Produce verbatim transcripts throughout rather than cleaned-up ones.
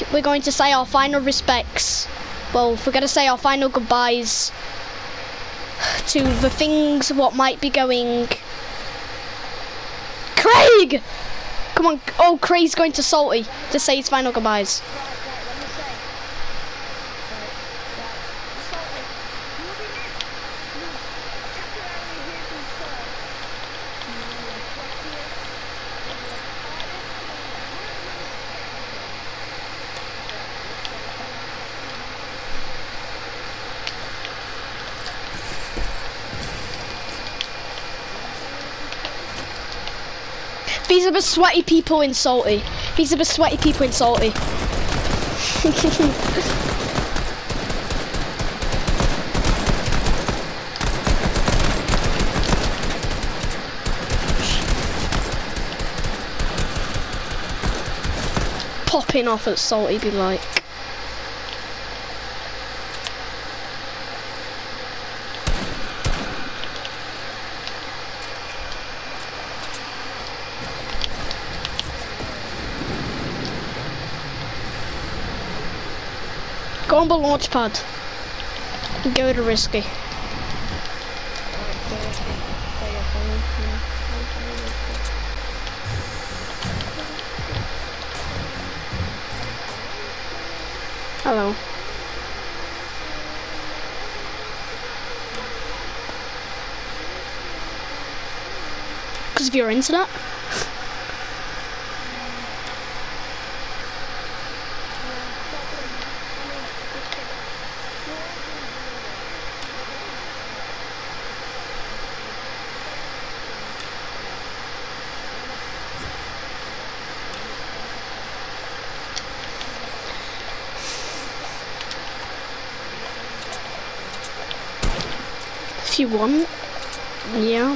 we're going to say our final respects. Well, we're going to say our final goodbyes to the things what might be going. Craig! Come on. Oh, Craig's going to Salty to say his final goodbyes. These are the sweaty people in Salty. These are the sweaty people in Salty. Popping off at Salty be like. Go on the launch pad and go to risky. Hello. Because of your internet? If you want, yeah.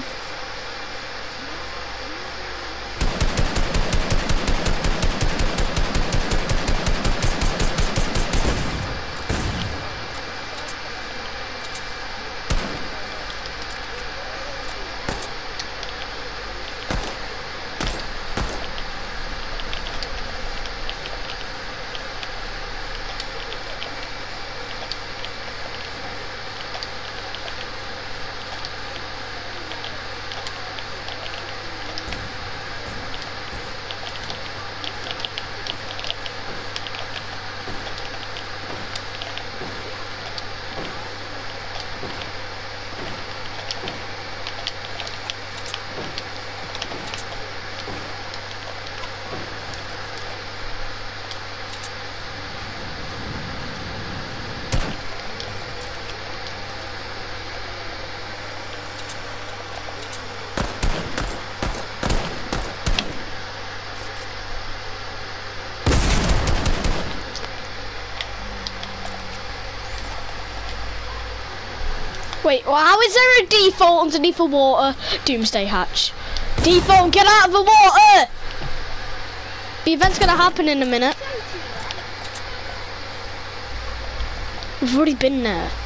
Wait, well, how is there a default underneath the water? Doomsday hatch. Default, get out of the water! The event's gonna happen in a minute. We've already been there.